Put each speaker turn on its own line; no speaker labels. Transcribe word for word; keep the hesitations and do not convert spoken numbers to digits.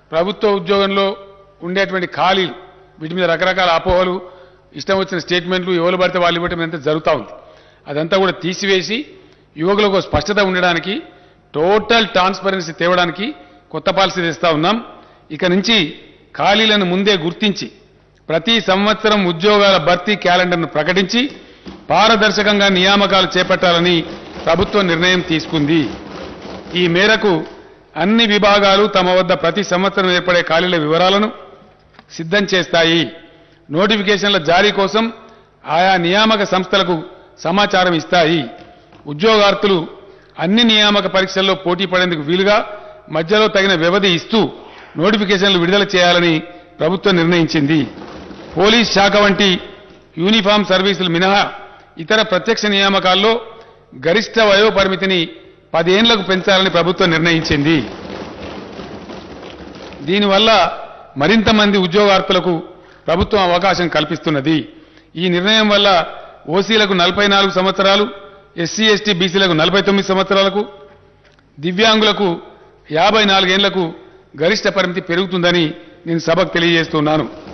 ప్రభుత్వ ఉద్యోగంలో ఉండేటువంటి ఖాళీలు వీటి మీద రకరకాల అపోహలు ఇష్టం వచ్చిన స్టేట్మెంట్లు ఎవరు పడితే వాళ్ళు ఇవ్వటం ఎంత జరుగుతూ ఉంది అదంతా కూడా తీసివేసి యువకులకు స్పష్టత ఉండడానికి టోటల్ ట్రాన్స్పరెన్సీ తేవడానికి కొత్త పాలసీ తెస్తా ఉన్నాం. ఇక నుంచి ఖాళీలను ముందే గుర్తించి ప్రతి సంవత్సరం ఉద్యోగాల భర్తీ క్యాలెండర్ను ప్రకటించి పారదర్శకంగా నియామకాలు చేపట్టాలని ప్రభుత్వం నిర్ణయం తీసుకుంది. ఈ మేరకు అన్ని విభాగాలు తమ వద్ద ప్రతి సంవత్సరం ఏర్పడే ఖాళీల వివరాలను సిద్ధం చేస్తాయి. నోటిఫికేషన్ల జారీ కోసం ఆయా నియామక సంస్థలకు సమాచారం ఇస్తాయి. ఉద్యోగార్థులు అన్ని నియామక పరీక్షల్లో పోటీ పడేందుకు వీలుగా మధ్యలో తగిన వ్యవధి ఇస్తూ నోటిఫికేషన్లు విడుదల చేయాలని ప్రభుత్వం నిర్ణయించింది. పోలీస్ శాఖ వంటి యూనిఫామ్ సర్వీసులు మినహా ఇతర ప్రత్యక్ష నియామకాల్లో గరిష్ట వయో పరిమితిని పదేళ్లకు పెంచాలని ప్రభుత్వం నిర్ణయించింది. దీనివల్ల మరింత మంది ఉద్యోగార్థులకు ప్రభుత్వం అవకాశం కల్పిస్తున్నది. ఈ నిర్ణయం వల్ల ఓసీలకు నలభై నాలుగు సంవత్సరాలు, ఎస్సీ ఎస్టీ బీసీలకు నలభై తొమ్మిది సంవత్సరాలకు, దివ్యాంగులకు యాభై నాలుగేళ్లకు గరిష్ట పరిమితి పెరుగుతుందని నేను సభకు తెలియజేస్తున్నాను.